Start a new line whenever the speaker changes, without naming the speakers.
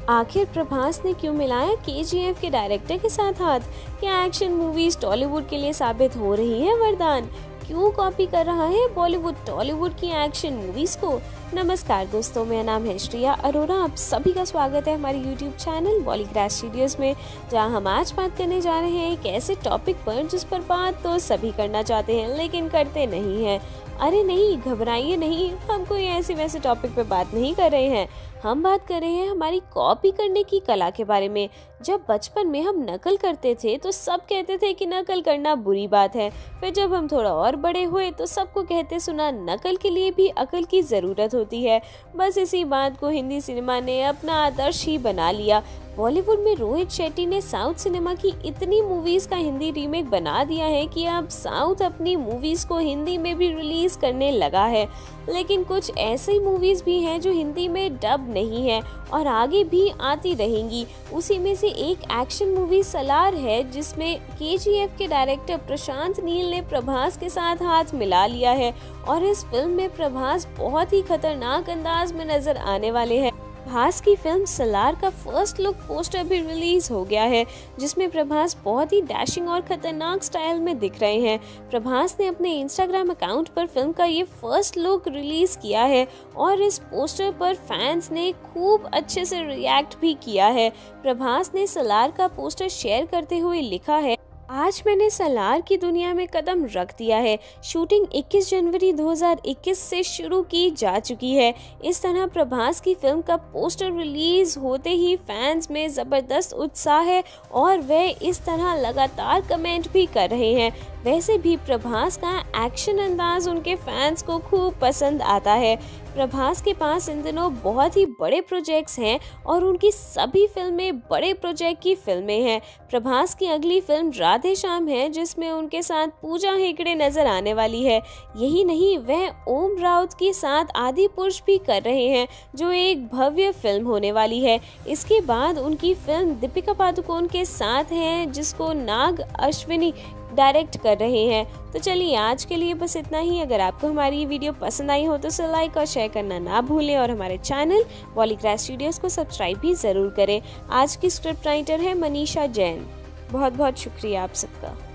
आखिर प्रभास ने क्यों मिलाया केजीएफ के डायरेक्टर के साथ हाथ? क्या एक्शन मूवीज टॉलीवुड के लिए साबित हो रही है वरदान? क्यों कॉपी कर रहा है बॉलीवुड टॉलीवुड की एक्शन मूवीज को? नमस्कार दोस्तों, मेरा नाम है श्रेया अरोरा। आप सभी का स्वागत है हमारे यूट्यूब चैनल बॉलीग्रास स्टूडियोज में, जहां हम आज बात करने जा रहे हैं एक ऐसे टॉपिक पर जिस पर बात तो सभी करना चाहते हैं लेकिन करते नहीं हैं। अरे नहीं, घबराइए नहीं, हम कोई ऐसे वैसे टॉपिक पे बात नहीं कर रहे हैं। हम बात कर रहे हैं हमारी कॉपी करने की कला के बारे में। जब बचपन में हम नकल करते थे तो सब कहते थे कि नकल करना बुरी बात है। फिर जब हम थोड़ा और बड़े हुए तो सबको कहते सुना नकल के लिए भी अकल की ज़रूरत होती है। बस इसी बात को हिंदी सिनेमा ने अपना आदर्श ही बना लिया। बॉलीवुड में रोहित शेट्टी ने साउथ सिनेमा की इतनी मूवीज का हिंदी रीमेक बना दिया है कि अब साउथ अपनी मूवीज को हिंदी में भी रिलीज करने लगा है। लेकिन कुछ ऐसी मूवीज भी हैं जो हिंदी में डब नहीं है और आगे भी आती रहेंगी। उसी में से एक एक्शन मूवी सलार है, जिसमें केजीएफ के डायरेक्टर प्रशांत नील ने प्रभास के साथ हाथ मिला लिया है और इस फिल्म में प्रभास बहुत ही खतरनाक अंदाज में नजर आने वाले हैं। प्रभास की फिल्म सलार का फर्स्ट लुक पोस्टर भी रिलीज हो गया है, जिसमें प्रभास बहुत ही डैशिंग और खतरनाक स्टाइल में दिख रहे हैं। प्रभास ने अपने इंस्टाग्राम अकाउंट पर फिल्म का ये फर्स्ट लुक रिलीज किया है और इस पोस्टर पर फैंस ने खूब अच्छे से रिएक्ट भी किया है। प्रभास ने सलार का पोस्टर शेयर करते हुए लिखा है, आज मैंने सलार की दुनिया में कदम रख दिया है। शूटिंग 21 जनवरी 2021 से शुरू की जा चुकी है। इस तरह प्रभास की फिल्म का पोस्टर रिलीज होते ही फैंस में ज़बरदस्त उत्साह है और वे इस तरह लगातार कमेंट भी कर रहे हैं। वैसे भी प्रभास का एक्शन अंदाज उनके फैंस को खूब पसंद आता है। प्रभास के पास इन दिनों बहुत ही बड़े प्रोजेक्ट्स हैं और उनकी सभी फिल्में बड़े प्रोजेक्ट की फिल्में हैं। प्रभास की अगली फिल्म राधे श्याम है, जिसमें उनके साथ पूजा हेगड़े नजर आने वाली है। यही नहीं, वह ओम राउत के साथ आदि पुरुष भी कर रहे हैं, जो एक भव्य फिल्म होने वाली है। इसके बाद उनकी फिल्म दीपिका पादुकोण के साथ है, जिसको नाग अश्विनी डायरेक्ट कर रहे हैं। तो चलिए, आज के लिए बस इतना ही। अगर आपको हमारी ये वीडियो पसंद आई हो तो उसे लाइक और शेयर करना ना भूलें और हमारे चैनल बॉलीग्रास स्टूडियोज को सब्सक्राइब भी ज़रूर करें। आज की स्क्रिप्ट राइटर है मनीषा जैन। बहुत बहुत शुक्रिया आप सबका।